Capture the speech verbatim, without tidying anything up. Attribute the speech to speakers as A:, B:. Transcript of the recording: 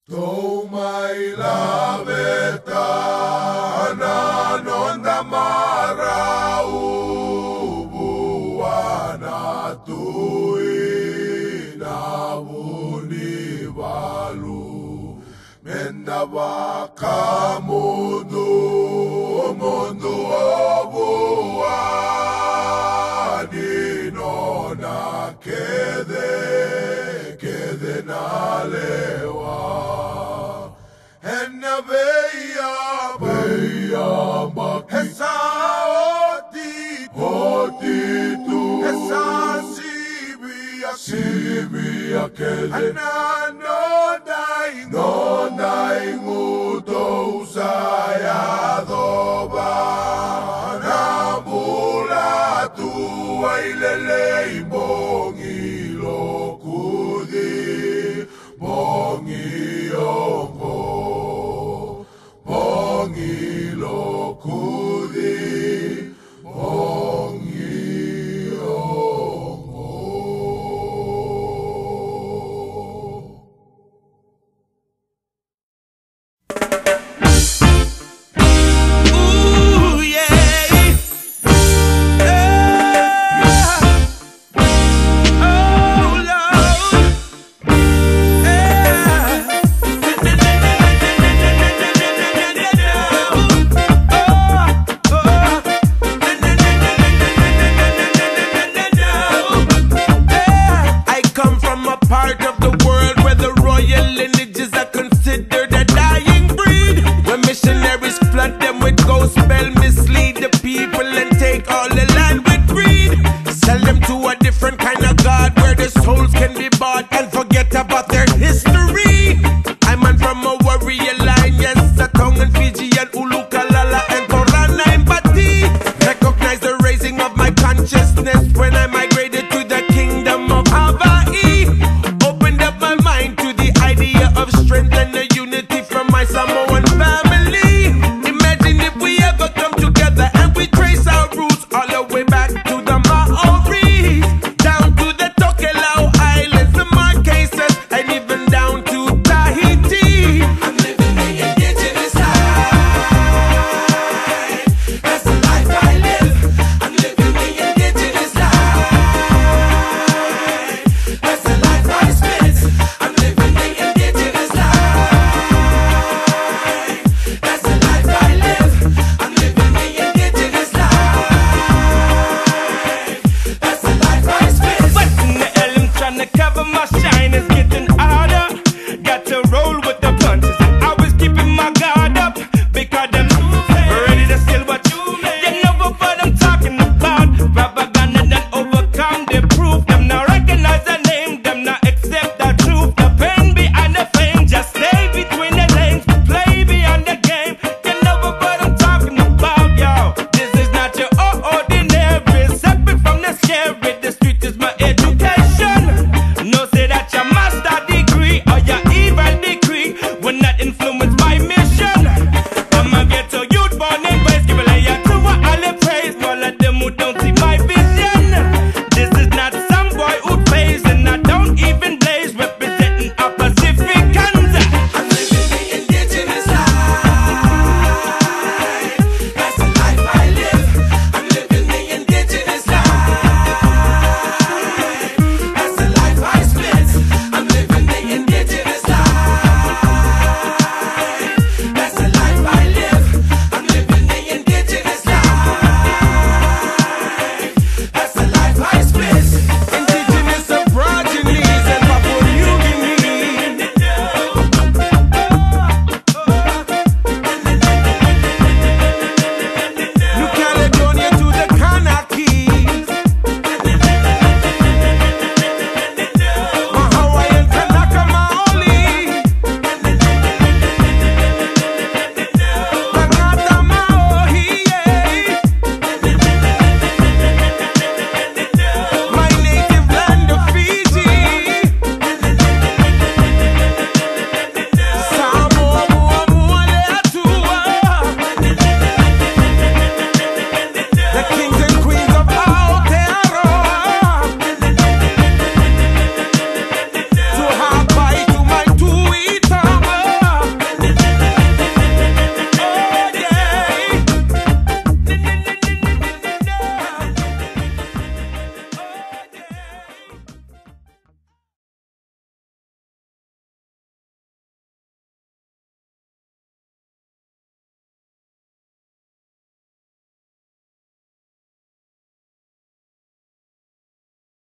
A: Tomai laveta ananonda mara ubuana tui na bunivalu mendava mundo mundo obuani nona quede quede na lewa. En veia veia maki esa oti oti tu esa sibia sibia que no dai no dai muto usaya doba nambula tu ailele bongi lokudi bongi ongo bongi lokudi bongi ongo.
B: Ooh yeah, yeah. Oh Lord, yeah. I come from a part of the world where the royal lineages are considered a dying breed, where missionaries flood them with gospel, mislead the people and take all the land with greed. Sell them to a different kind of God where the souls can be bought and forget about their history. I'm man from a warrior line, yes, a Tongan, Fijian, Ulu, Kalala, and Torana empathy. Recognize the raising of my consciousness when I migrated to the kingdom of Hawaii. Opened up my mind to the idea of strength and the unity from my Samoan family. Imagine if we ever come together and we trace our roots all the way back to the Maoris, down to the Tokelau Islands, the Marquesas, and even down to Tahiti. I'm living the indigenous life. That's the life I live. I'm living the indigenous life. That's the life I spit. I'm living the indigenous life. That's the life I live. I'm living the indigenous life. That's the life I spit. What's in the L? I'm trying to cover my shine. It's getting harder. Got to roll with the punch.